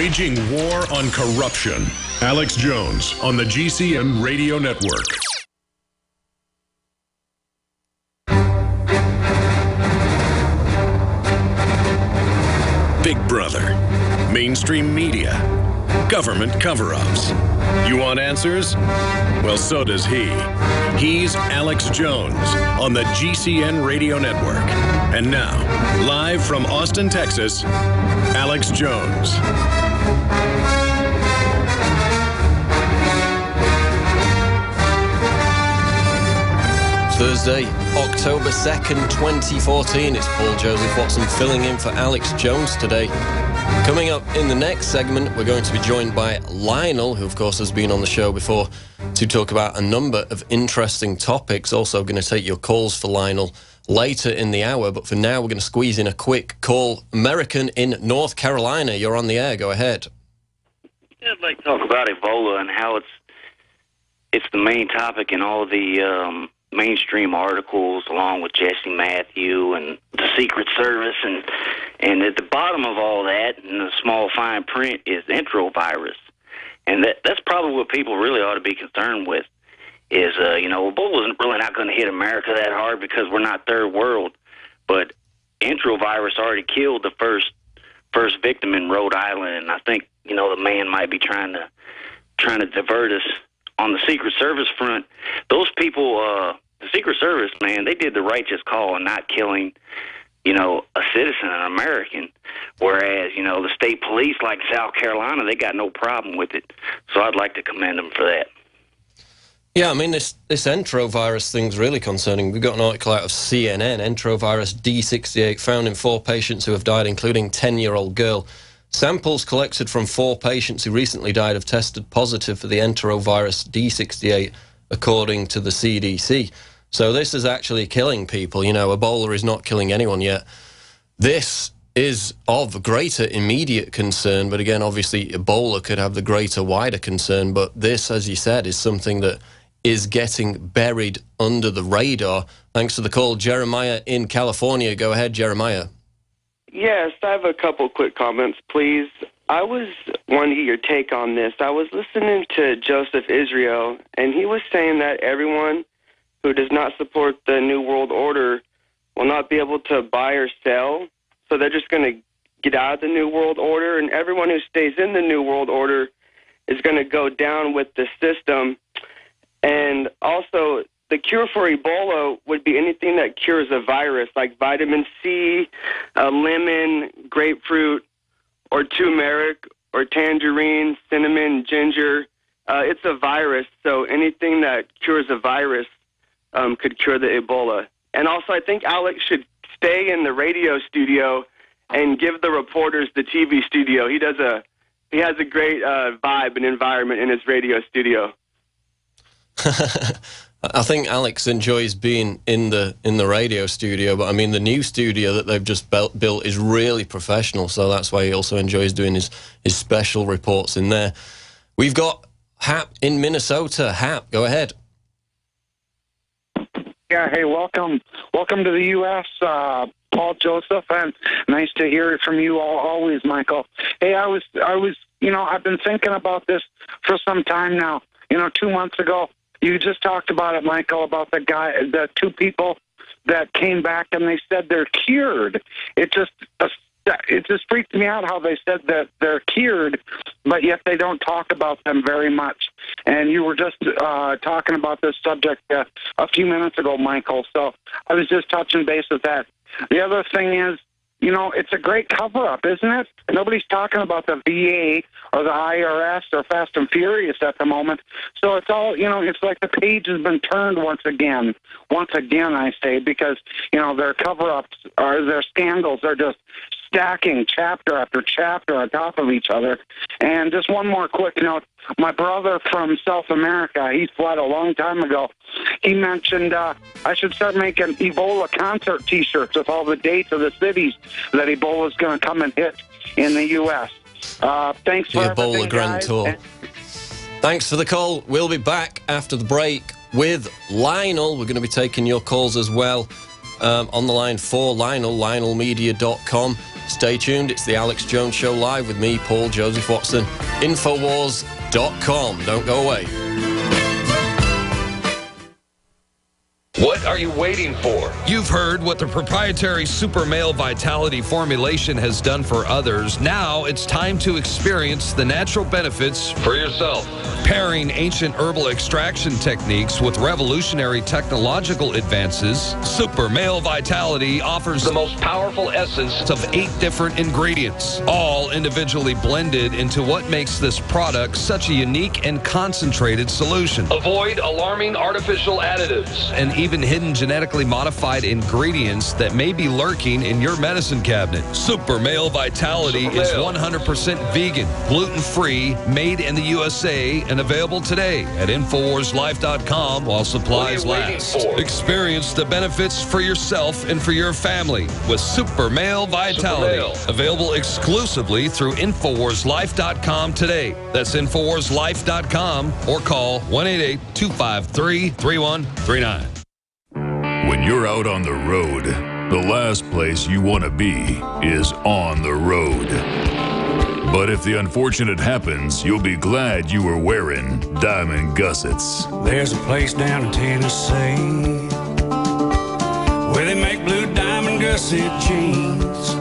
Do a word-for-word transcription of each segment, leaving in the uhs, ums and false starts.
Waging war on corruption. Alex Jones on the G C N Radio Network. Big Brother, mainstream media, government cover-ups. You want answers? Well, so does he. He's Alex Jones on the G C N Radio Network. And now, live from Austin, Texas, Alex Jones. Thursday, October second, twenty fourteen. It's Paul Joseph Watson filling in for Alex Jones today. Coming up in the next segment, we're going to be joined by Lionel, who of course has been on the show before, to talk about a number of interesting topics. Also going to take your calls for Lionel later in the hour, but for now we're going to squeeze in a quick call. American in North Carolina, you're on the air, go ahead. Yeah, I'd like to talk about Ebola and how it's it's the main topic in all the um, mainstream articles, along with Jesse Matthew and the Secret Service, and and at the bottom of all that, in the small fine print, is enterovirus, and that that's probably what people really ought to be concerned with. Is uh, you know, Ebola's really not going to hit America that hard because we're not third world, but enterovirus already killed the first first victim in Rhode Island, and I think you know the man might be trying to trying to divert us. On the Secret Service front, those people, uh, the Secret Service, man, they did the righteous call in not killing, you know, a citizen, an American. Whereas, you know, the state police, like South Carolina, they got no problem with it. So I'd like to commend them for that. Yeah, I mean, this, this enterovirus thing's really concerning. We've got an article out of C N N, enterovirus D sixty-eight found in four patients who have died, including ten-year-old girl. Samples collected from four patients who recently died have tested positive for the enterovirus D sixty-eight, according to the C D C. So this is actually killing people. You know, Ebola is not killing anyone yet. This is of greater immediate concern, but again, obviously, Ebola could have the greater, wider concern. But this, as you said, is something that is getting buried under the radar. Thanks for the call. Jeremiah in California. Go ahead, Jeremiah. Yes, I have a couple quick comments, please. I was wanting to get your take on this. I was listening to Joseph Israel, and he was saying that everyone who does not support the New World Order will not be able to buy or sell, so they're just going to get out of the New World Order, and everyone who stays in the New World Order is going to go down with the system. And also, the cure for Ebola would be anything that cures a virus, like vitamin C, uh, lemon, grapefruit, or turmeric, or tangerine, cinnamon, ginger. Uh, it's a virus, so anything that cures a virus um, could cure the Ebola. And also, I think Alex should stay in the radio studio and give the reporters the T V studio. He does a he has a great uh, vibe and environment in his radio studio. I think Alex enjoys being in the in the radio studio, but I mean the new studio that they've just built, built is really professional, so that's why he also enjoys doing his, his special reports in there. We've got Hap in Minnesota. Hap, go ahead. Yeah, hey, welcome. Welcome to the U S, uh, Paul Joseph, and nice to hear it from you all, always, Michael. Hey, I was, I was, you know, I've been thinking about this for some time now. You know, two months ago, you just talked about it, Michael, about the guy, the two people that came back and they said they're cured. It just it just freaked me out how they said that they're cured, but yet they don't talk about them very much. And you were just uh, talking about this subject uh, a few minutes ago, Michael, so I was just touching base with that. The other thing is, you know, it's a great cover-up, isn't it? Nobody's talking about the V A or the I R S or Fast and Furious at the moment. So it's all, you know, it's like the page has been turned once again. Once again, I say, because, you know, their cover-ups or their scandals are just stacking chapter after chapter on top of each other. And just one more quick note. My brother from South America, he fled a long time ago. He mentioned uh, I should start making Ebola concert T-shirts with all the dates of the cities that Ebola is going to come and hit in the U S Uh, thanks for the everything, Ebola Grand guys. Tour. And Thanks for the call. We'll be back after the break with Lionel. We're going to be taking your calls as well. Um, on the line for Lionel, lionel media dot com. Stay tuned. It's the Alex Jones Show live with me, Paul Joseph Watson. Infowars dot com. Don't go away. What are you waiting for? You've heard what the proprietary Super Male Vitality formulation has done for others. Now it's time to experience the natural benefits for yourself. Pairing ancient herbal extraction techniques with revolutionary technological advances, Super Male Vitality offers the most powerful essence of eight different ingredients, all individually blended into what makes this product such a unique and concentrated solution. Avoid alarming artificial additives and even hidden genetically modified ingredients that may be lurking in your medicine cabinet. Super Male Vitality Super is Male. one hundred percent vegan, gluten-free, made in the U S A, and available today at Infowars Life dot com while supplies last. Experience the benefits for yourself and for your family with Super Male Vitality. Super Male. Available exclusively through Infowars Life dot com today. That's Infowars Life dot com or call one eight eight, two five three, three one three nine. When you're out on the road, the last place you want to be is on the road. But if the unfortunate happens, you'll be glad you were wearing diamond gussets. There's a place down in Tennessee where they make blue diamond gusset jeans.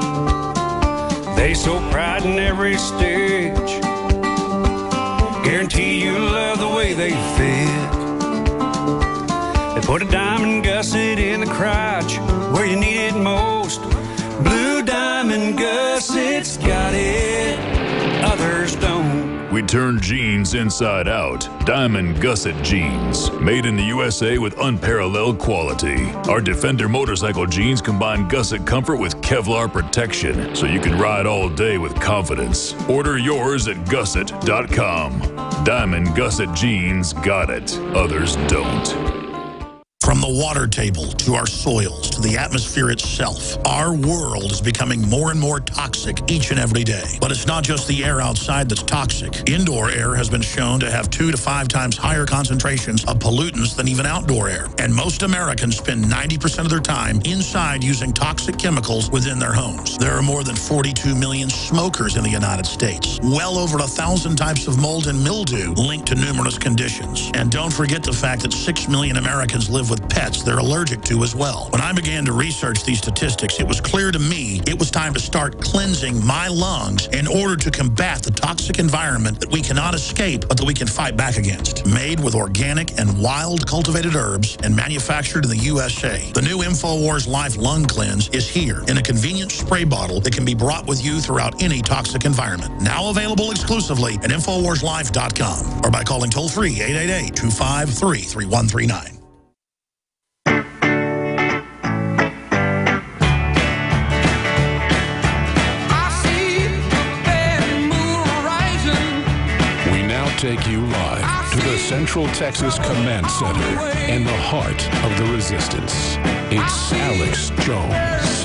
They so pride in every stitch, guarantee you love the way they fit. They put a diamond gusset in the crotch where you need it most. Blue diamond gussets got it, others don't. We turn jeans inside out. Diamond gusset jeans, made in the U S A with unparalleled quality. Our Defender motorcycle jeans combine gusset comfort with Kevlar protection, so you can ride all day with confidence. Order yours at gusset dot com. Diamond gusset jeans got it, others don't. From the water table to our soils to the atmosphere itself, our world is becoming more and more toxic each and every day. But it's not just the air outside that's toxic. Indoor air has been shown to have two to five times higher concentrations of pollutants than even outdoor air. And most Americans spend ninety percent of their time inside using toxic chemicals within their homes. There are more than forty-two million smokers in the United States. Well over a thousand types of mold and mildew linked to numerous conditions. And don't forget the fact that six million Americans live with pets they're allergic to as well. When I began to research these statistics, it was clear to me it was time to start cleansing my lungs in order to combat the toxic environment that we cannot escape, but that we can fight back against. Made with organic and wild cultivated herbs and manufactured in the U S A, the new InfoWars Life Lung Cleanse is here in a convenient spray bottle that can be brought with you throughout any toxic environment. Now available exclusively at Infowars Life dot com or by calling toll-free eight eight eight, two five three, three one three nine. Take you live to the Central Texas Command Center in the heart of the resistance. It's Alex Jones.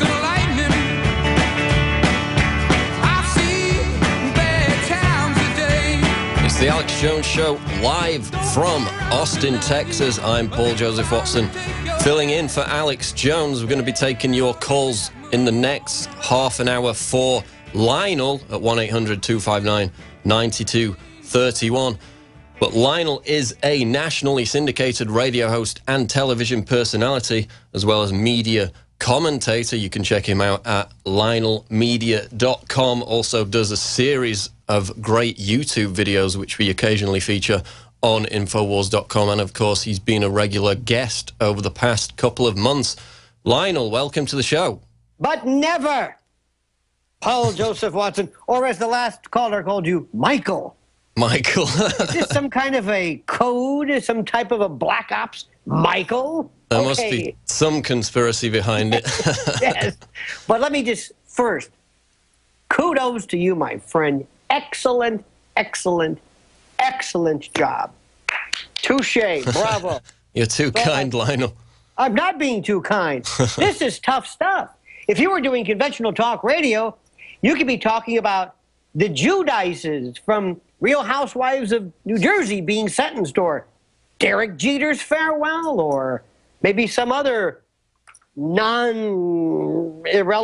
It's the Alex Jones Show live from Austin, Texas. I'm Paul Joseph Watson, filling in for Alex Jones. We're going to be taking your calls in the next half an hour for Lionel at one eight hundred, two five nine, nine two thirty-one. But Lionel is a nationally syndicated radio host and television personality, as well as media commentator. You can check him out at Lionel Media dot com. Also does a series of great YouTube videos, which we occasionally feature on Infowars dot com. And of course, he's been a regular guest over the past couple of months. Lionel, welcome to the show. But never Paul Joseph Watson, or as the last caller called you, Michael. Michael. Is this some kind of a code, some type of a black ops? Michael? There okay. must be some conspiracy behind it. Yes. But let me just first, kudos to you, my friend. Excellent, excellent, excellent job. Touche. Bravo. You're too but kind, Lionel. I'm not being too kind. This is tough stuff. If you were doing conventional talk radio, you could be talking about the Judices from Real Housewives of New Jersey being sentenced, or Derek Jeter's farewell, or maybe some other non-irrelevant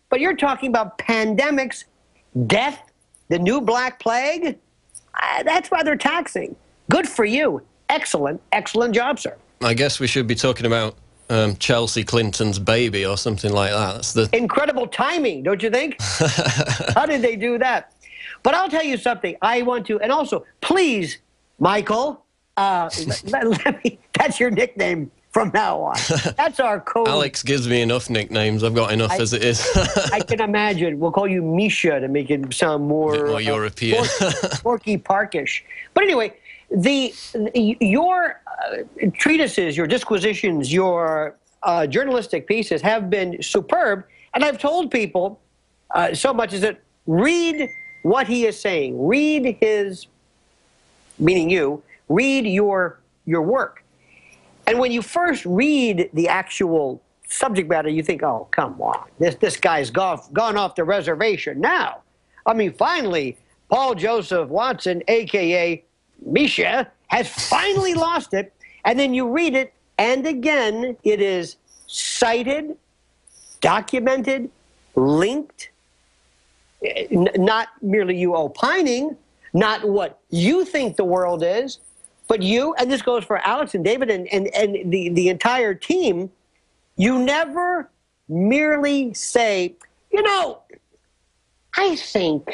But you're talking about pandemics, death, the new Black Plague. Uh, that's rather taxing. Good for you. Excellent, excellent job, sir. I guess we should be talking about um, Chelsea Clinton's baby or something like that. That's the incredible timing, don't you think? How did they do that? But I'll tell you something. I want to, and also, please, Michael, uh, let, let me, that's your nickname from now on. That's our code. Alex gives me enough nicknames. I've got enough I, as it is. I can imagine. We'll call you Misha to make it sound more, a bit more uh, European. Porky Parkish. But anyway, the your uh, treatises, your disquisitions, your uh, journalistic pieces have been superb. And I've told people uh, so much is that read what he is saying. Read his, meaning you, read your your work. And when you first read the actual subject matter, you think, oh, come on, this, this guy's gone, gone off the reservation now. I mean, finally, Paul Joseph Watson, a k a. Misha, has finally lost it. And then you read it, and again, it is cited, documented, linked, N not merely you opining, not what you think the world is, but you, and this goes for Alex and David and, and, and the, the entire team, you never merely say, you know, I think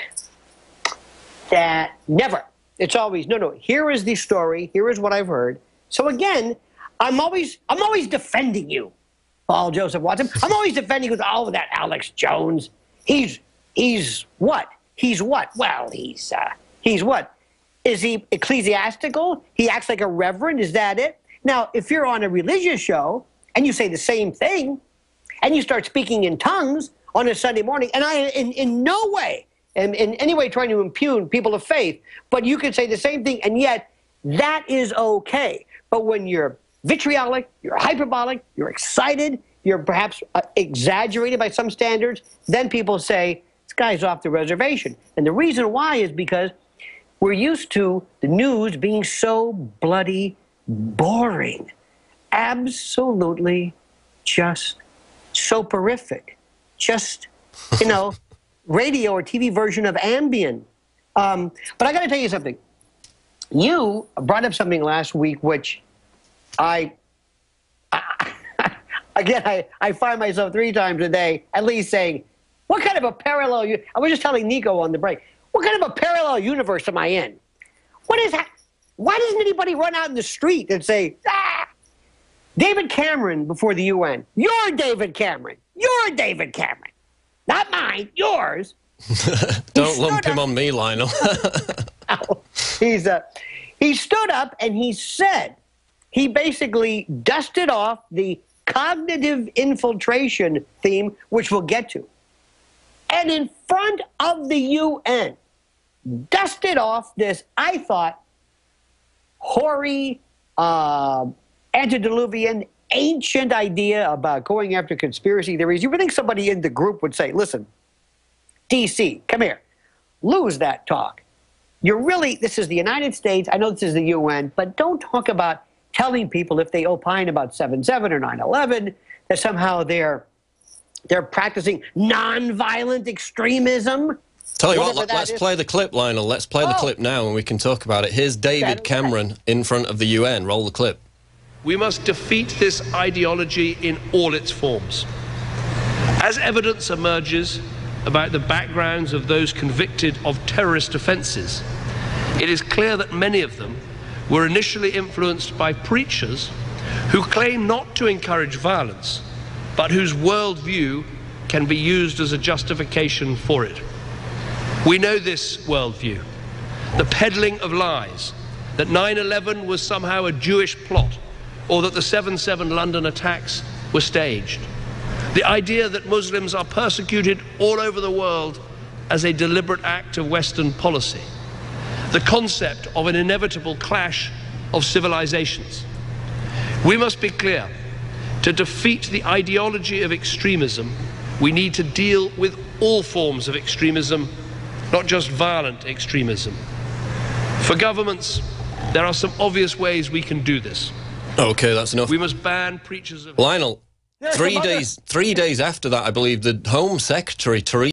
that never. It's always, no, no, here is the story, here is what I've heard. So again, I'm always, I'm always defending you, Paul Joseph Watson. I'm always defending you with all of that Alex Jones. He's, he's what? He's what? Well, he's, uh, he's what? Is he ecclesiastical? He acts like a reverend? Is that it? Now, if you're on a religious show and you say the same thing and you start speaking in tongues on a Sunday morning, and I in, in no way am in any way trying to impugn people of faith, but you can say the same thing, and yet that is okay. But when you're vitriolic, you're hyperbolic, you're excited, you're perhaps uh, exaggerated by some standards, then people say, this guy's off the reservation. And the reason why is because we're used to the news being so bloody boring. Absolutely just soporific. Just, you know, radio or T V version of Ambien. Um, but I got to tell you something. You brought up something last week which I, I again, I, I find myself three times a day at least saying, what kind of a parallel, you, I was just telling Nico on the break, what kind of a parallel universe am I in? What is that? Why doesn't anybody run out in the street and say, ah, David Cameron before the U N. You're David Cameron. You're David Cameron. Not mine, yours. Don't lump him on me, Lionel. He's, uh, he stood up and he said, he basically dusted off the cognitive infiltration theme, which we'll get to. And in front of the U N, dusted off this, I thought, hoary, uh, antediluvian, ancient idea about going after conspiracy theories. You would think somebody in the group would say, listen, D C, come here, lose that talk. You're really, this is the United States, I know this is the U N, but don't talk about telling people if they opine about seven seven or nine eleven, that somehow they're they're practicing nonviolent extremism. Tell you what, let, let's is. play the clip, Lionel. Let's play oh. the clip now and we can talk about it. Here's David Cameron in front of the U N. Roll the clip. We must defeat this ideology in all its forms. As evidence emerges about the backgrounds of those convicted of terrorist offences, it is clear that many of them were initially influenced by preachers who claim not to encourage violence, but whose worldview can be used as a justification for it. We know this worldview, the peddling of lies, that nine eleven was somehow a Jewish plot, or that the seven seven London attacks were staged. The idea that Muslims are persecuted all over the world as a deliberate act of Western policy. The concept of an inevitable clash of civilizations. We must be clear. To defeat the ideology of extremism, we need to deal with all forms of extremism, not just violent extremism. For governments, there are some obvious ways we can do this. Okay, that's enough. We must ban preachers of... Lionel, There's three some other- days, three days after that, I believe the Home Secretary, Theresa